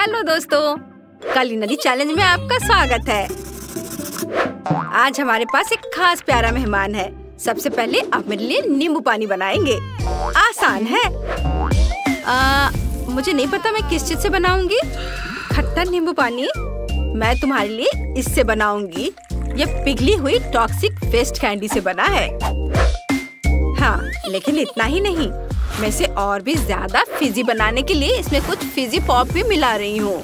Hello दोस्तों, काली नदी challenge में आपका स्वागत है। आज हमारे पास एक खास प्यारा मेहमान है। सबसे पहले आप मेरे लिए नींबू पानी बनाएंगे। आसान है। मुझे नहीं पता मैं किस चीज से बनाऊंगी। खट्टा नींबू पानी मैं तुम्हारे लिए इससे बनाऊंगी। ये पिघली हुई टॉक्सिक वेस्ट कैंडी से बना है। हाँ, लेकिन इतना ही नहीं, मैं इसे और भी ज्यादा फिजी बनाने के लिए इसमें कुछ फिजी पॉप भी मिला रही हूँ।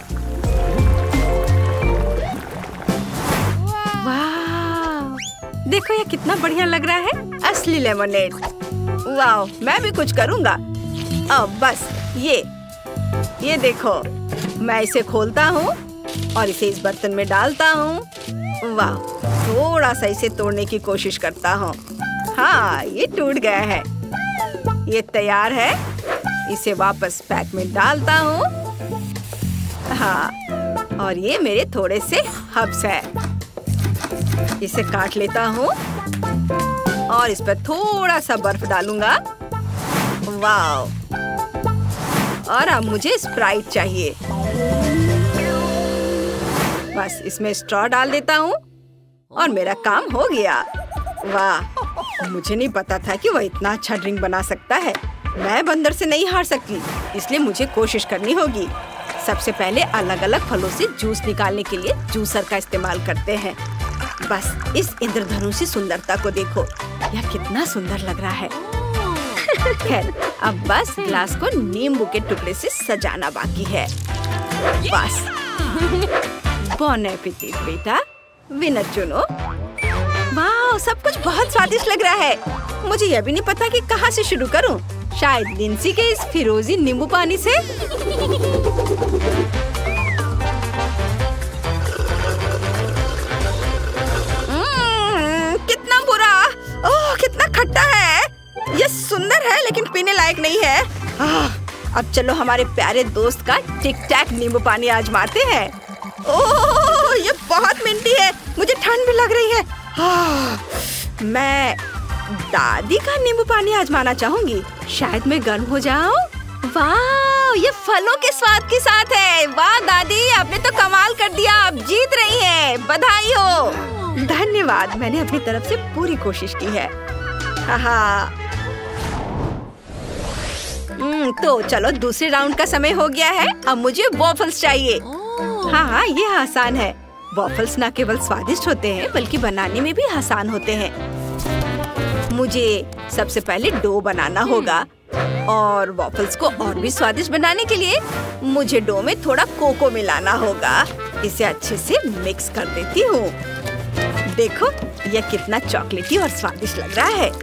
वाह, देखो ये कितना बढ़िया लग रहा है, असली लेमोनेड। वाह, मैं भी कुछ करूँगा। अब बस ये देखो, मैं इसे खोलता हूँ और इसे इस बर्तन में डालता हूँ। वाह, थोड़ा सा इसे तोड़ने की कोशिश करता हूँ। हाँ, ये टूट गया है। ये तैयार है। इसे वापस पैक में डालता हूँ। हाँ, और ये मेरे थोड़े से हब्स है। इसे काट लेता हूँ और इस पर थोड़ा सा बर्फ डालूंगा। वाह, और अब मुझे स्प्राइट चाहिए। बस इसमें स्ट्रॉ डाल देता हूँ और मेरा काम हो गया। वाह, मुझे नहीं पता था कि वह इतना अच्छा ड्रिंक बना सकता है। मैं बंदर से नहीं हार सकती, इसलिए मुझे कोशिश करनी होगी। सबसे पहले अलग अलग फलों से जूस निकालने के लिए जूसर का इस्तेमाल करते हैं। बस इस इंद्रधनुषी सुंदरता को देखो, यह कितना सुंदर लग रहा है। खैर, अब बस ग्लास को नींबू के टुकड़े से सजाना बाकी है। बस बॉन एपेटिट बेटा, विनर चुनो। वाह, सब कुछ बहुत स्वादिष्ट लग रहा है। मुझे यह भी नहीं पता कि कहाँ से शुरू करूं। शायद लिंसी के इस फिरोजी नींबू पानी से। कितना बुरा। ओह, कितना खट्टा है। यह सुंदर है लेकिन पीने लायक नहीं है। अब चलो हमारे प्यारे दोस्त का टिक टैक नींबू पानी आजमाते हैं। ओह, ये बहुत मिंटी है। मुझे ठंड भी लग रही है। मैं दादी का नींबू पानी आजमाना चाहूंगी। शायद मैं गर्म हो जाऊं। वाह, ये फलों के स्वाद के साथ है। वाह दादी, आपने तो कमाल कर दिया। आप जीत रही हैं। बधाई हो। धन्यवाद, मैंने अपनी तरफ से पूरी कोशिश की है। तो चलो, दूसरे राउंड का समय हो गया है। अब मुझे वॉफल्स चाहिए। हाँ, ये आसान है। वॉफल्स न केवल स्वादिष्ट होते हैं बल्कि बनाने में भी आसान होते हैं। मुझे सबसे पहले डो बनाना होगा और वॉफल्स को और भी स्वादिष्ट बनाने के लिए मुझे डो में थोड़ा कोको मिलाना होगा। इसे अच्छे से मिक्स कर देती हूँ। देखो, यह कितना चॉकलेटी और स्वादिष्ट लग रहा है।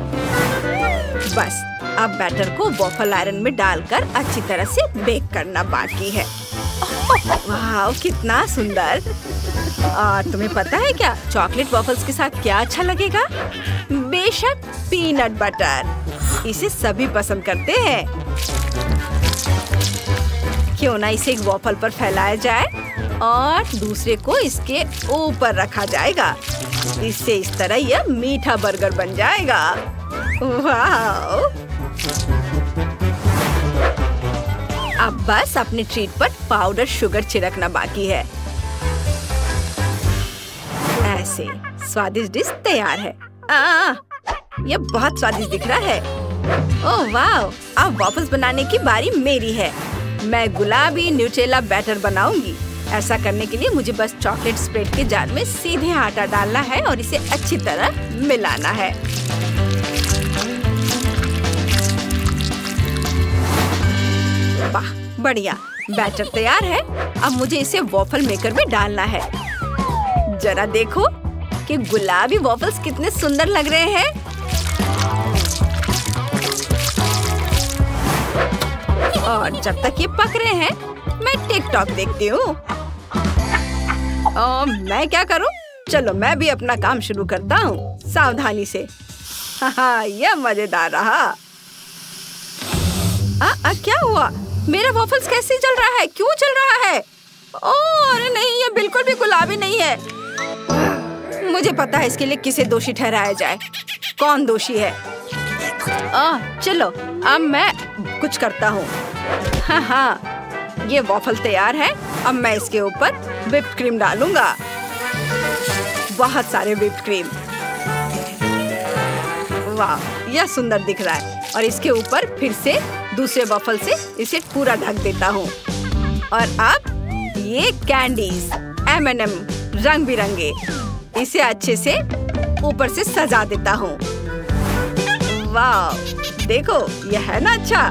बस अब बैटर को वॉफल आयरन में डालकर अच्छी तरह से बेक करना बाकी है। वाह, कितना सुंदर। और तुम्हें पता है क्या, चॉकलेट वॉफल्स के साथ क्या अच्छा लगेगा? बेशक पीनट बटर। इसे सभी पसंद करते हैं। क्यों ना इसे एक वॉफल पर फैलाया जाए और दूसरे को इसके ऊपर रखा जाएगा। इससे इस तरह यह मीठा बर्गर बन जाएगा। वाह, अब बस अपने ट्रीट पर पाउडर शुगर छिड़कना बाकी है। ऐसे स्वादिष्ट डिश तैयार है। यह बहुत स्वादिष्ट दिख रहा है। ओह वाह, अब वापस बनाने की बारी मेरी है। मैं गुलाबी न्यूटेला बैटर बनाऊंगी। ऐसा करने के लिए मुझे बस चॉकलेट स्प्रेड के जार में सीधे आटा डालना है और इसे अच्छी तरह मिलाना है। वाह, बढ़िया, बैटर तैयार है। अब मुझे इसे वॉफल मेकर में डालना है। जरा देखो कि गुलाबी वॉफल्स कितने सुंदर लग रहे हैं। और जब तक ये पक रहे हैं, मैं टिकटॉक देखती हूँ। मैं क्या करूँ? चलो मैं भी अपना काम शुरू करता हूँ, सावधानी से। यह मजेदार रहा। क्या हुआ? मेरा वॉफल्स कैसे जल रहा है? क्यों जल रहा है? ओह अरे नहीं, ये बिल्कुल भी गुलाबी नहीं है। मुझे पता है इसके लिए किसे दोषी ठहराया जाए। कौन दोषी है? चलो अब मैं कुछ करता हूँ। हाँ, ये वॉफल तैयार है। अब मैं इसके ऊपर व्हिप्ड क्रीम डालूंगा, बहुत सारे व्हिप्ड क्रीम। वाह, यह सुंदर दिख रहा है। और इसके ऊपर फिर से दूसरे वॉफल से इसे पूरा ढक देता हूँ। और अब ये कैंडीज M&M रंग बिरंगे, इसे अच्छे से ऊपर से सजा देता हूँ। वाह, देखो यह है ना अच्छा।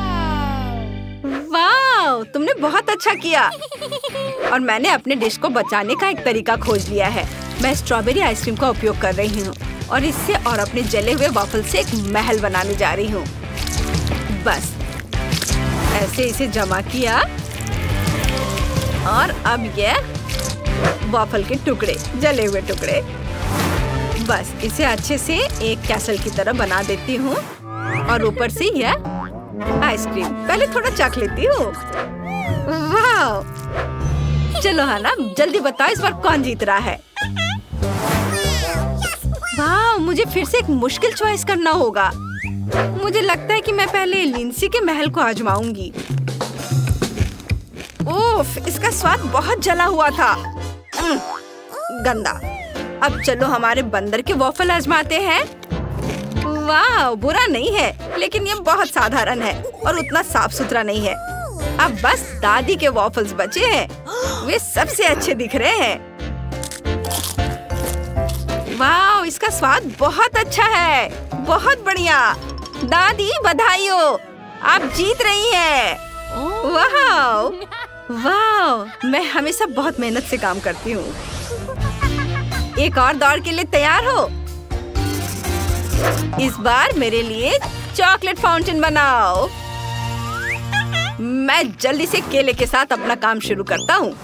वाह, तुमने बहुत अच्छा किया। और मैंने अपने डिश को बचाने का एक तरीका खोज लिया है। मैं स्ट्रॉबेरी आइसक्रीम का उपयोग कर रही हूँ और इससे और अपने जले हुए वॉफल से एक महल बनाने जा रही हूँ। बस ऐसे इसे जमा किया और अब यह वॉफल के टुकड़े, जले हुए टुकड़े, बस इसे अच्छे से एक कैसल की तरह बना देती हूँ। और ऊपर से यह आइसक्रीम, पहले थोड़ा चख लेती हूँ। वाह, चलो है ना, जल्दी बताओ इस बार कौन जीत रहा है। वाह, मुझे फिर से एक मुश्किल चॉइस करना होगा। मुझे लगता है कि मैं पहले लिंसी के महल को आजमाऊंगी। उफ, इसका स्वाद बहुत जला हुआ था। गंदा। अब चलो हमारे बंदर के वॉफल आजमाते हैं। वाह, बुरा नहीं है, लेकिन ये बहुत साधारण है और उतना साफ सुथरा नहीं है। अब बस दादी के वॉफल्स बचे हैं, वे सबसे अच्छे दिख रहे हैं। वाह, इसका स्वाद बहुत अच्छा है, बहुत बढ़िया। दादी बधाई हो, आप जीत रही हैं। वाह वाह, मैं हमेशा बहुत मेहनत से काम करती हूँ। एक और दौड़ के लिए तैयार हो? इस बार मेरे लिए चॉकलेट फाउंटेन बनाओ। मैं जल्दी से केले के साथ अपना काम शुरू करता हूँ।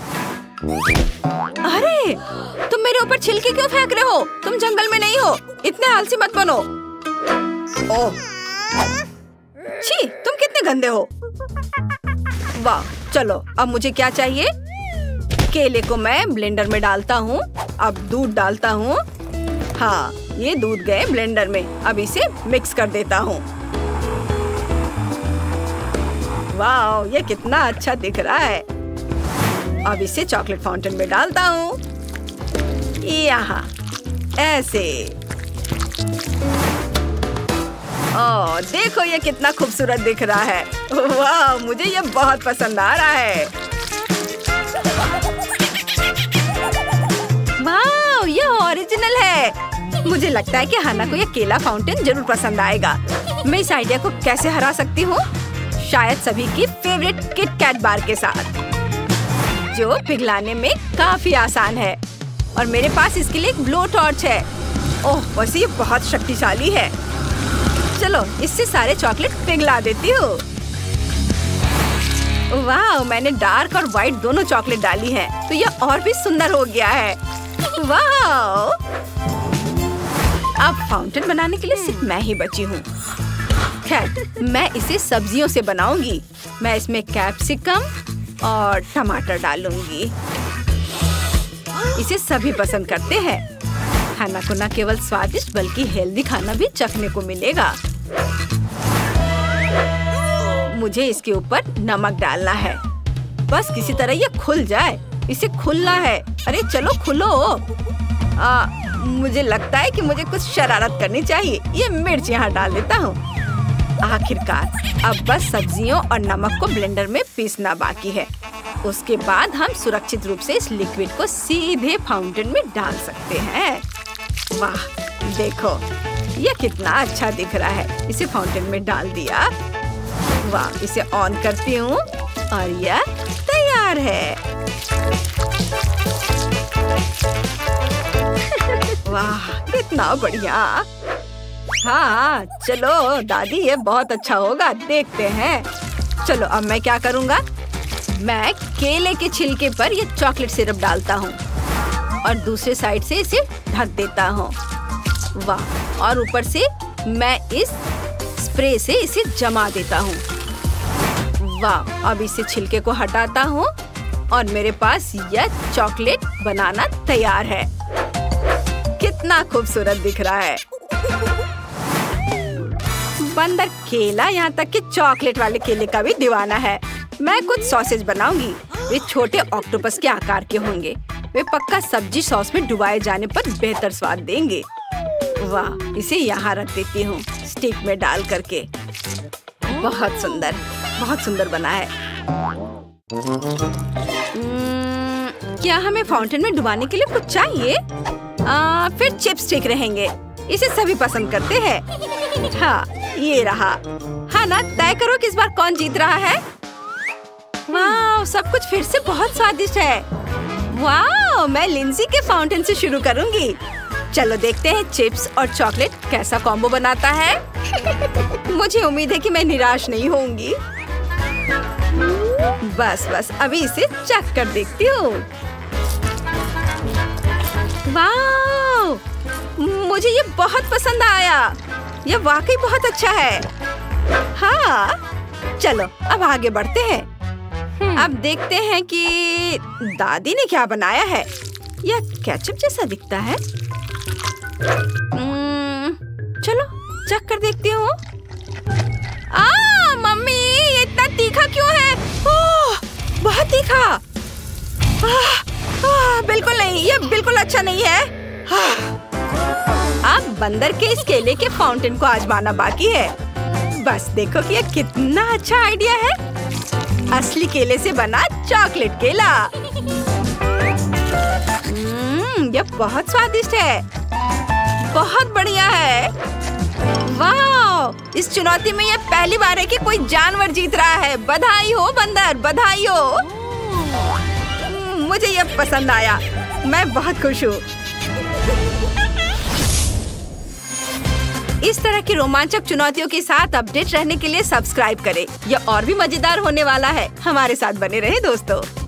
अरे, तुम मेरे ऊपर छिलके क्यों फेंक रहे हो? तुम जंगल में नहीं हो, इतने आलसी मत बनो। ओह, छी, तुम कितने गंदे हो। वाह, चलो अब मुझे क्या चाहिए? केले को मैं ब्लेंडर में डालता हूँ। अब दूध डालता हूँ। हाँ, ये दूध गए ब्लेंडर में। अब इसे मिक्स कर देता हूँ। वाह, ये कितना अच्छा दिख रहा है। अब इसे चॉकलेट फाउंटेन में डालता हूँ। यहाँ ऐसे। ओह, देखो ये कितना खूबसूरत दिख रहा है। वाह, मुझे ये बहुत पसंद आ रहा है। वाह, ये ओरिजिनल है। मुझे लगता है कि हाना को ये केला फाउंटेन जरूर पसंद आएगा। मैं इस आइडिया को कैसे हरा सकती हूँ? शायद सभी की फेवरेट किट कैट बार के साथ, जो पिघलाने में काफी आसान है। और मेरे पास इसके लिए एक ब्लो टॉर्च है। ओह, वैसे ये बहुत शक्तिशाली है। चलो इससे सारे चॉकलेट पिघला देती हूँ। वाह, मैंने डार्क और व्हाइट दोनों चॉकलेट डाली है, तो यह और भी सुंदर हो गया है। वाह, अब फाउंटेन बनाने के लिए सिर्फ मैं ही बची हूँ। खैर, मैं इसे सब्जियों से बनाऊंगी। मैं इसमें कैप्सिकम और टमाटर डालूंगी। इसे सभी पसंद करते हैं। खाना को न केवल स्वादिष्ट बल्कि हेल्दी खाना भी चखने को मिलेगा। मुझे इसके ऊपर नमक डालना है। बस किसी तरह ये खुल जाए। इसे खुलना है। अरे चलो खुलो। मुझे लगता है कि मुझे कुछ शरारत करनी चाहिए। ये मिर्च यहाँ डाल देता हूँ। आखिरकार अब बस सब्जियों और नमक को ब्लेंडर में पीसना बाकी है। उसके बाद हम सुरक्षित रूप से इस लिक्विड को सीधे फाउंटेन में डाल सकते हैं। वाह, देखो ये कितना अच्छा दिख रहा है। इसे फाउंटेन में डाल दिया। वाह, इसे ऑन करती हूँ और यह तैयार है। वाह, कितना बढ़िया। हाँ, चलो दादी, ये बहुत अच्छा होगा, देखते हैं। चलो अब मैं क्या करूँगा? मैं केले के छिलके पर ये चॉकलेट सिरप डालता हूँ और दूसरे साइड से इसे ढक देता हूँ। वाह, और ऊपर से मैं इस स्प्रे से इसे जमा देता हूँ। वाह, अब इसे छिलके को हटाता हूँ और मेरे पास यह चॉकलेट बनाना तैयार है। कितना खूबसूरत दिख रहा है। बंदर केला, यहाँ तक कि चॉकलेट वाले केले का भी दीवाना है। मैं कुछ सॉसेज बनाऊंगी। वे छोटे ऑक्टोपस के आकार के होंगे। वे पक्का सब्जी सॉस में डुबाए जाने पर बेहतर स्वाद देंगे। वाह, इसे यहाँ रख देती हूँ स्टिक में डाल करके। बहुत सुंदर बना है। क्या हमें फाउंटेन में डुबाने के लिए कुछ चाहिए? फिर चिप्स ठीक रहेंगे। इसे सभी पसंद करते हैं। हाँ, ये रहा। हाँ ना, तय करो कि इस बार कौन जीत रहा है। वाह, सब कुछ फिर से बहुत स्वादिष्ट है। वाह, मैं लिंजी के फाउंटेन से शुरू करूंगी। चलो देखते हैं चिप्स और चॉकलेट कैसा कॉम्बो बनाता है। मुझे उम्मीद है कि मैं निराश नहीं होंगी। बस अभी इसे चख कर देखती हूँ। वाह, मुझे ये बहुत पसंद आया। ये वाकई बहुत अच्छा है। हाँ, चलो अब आगे बढ़ते हैं। अब देखते हैं कि दादी ने क्या बनाया है। यह केचप जैसा दिखता है। चलो चख कर देखती हूँ। मम्मी, ये इतना तीखा क्यों है? ओह, बहुत तीखा। बिल्कुल नहीं, ये बिल्कुल अच्छा नहीं है। अब बंदर के इस केले के फाउंटेन को आजमाना बाकी है। बस देखो कि यह कितना अच्छा आइडिया है। असली केले से बना चॉकलेट केला। यह बहुत स्वादिष्ट है। बहुत बढ़िया है। वाह, इस चुनौती में यह पहली बार है कि कोई जानवर जीत रहा है। बधाई हो बंदर, बधाई हो। मुझे यह पसंद आया। मैं बहुत खुश हूँ। इस तरह की रोमांचक चुनौतियों के साथ अपडेट रहने के लिए सब्सक्राइब करें। यह और भी मजेदार होने वाला है। हमारे साथ बने रहे दोस्तों।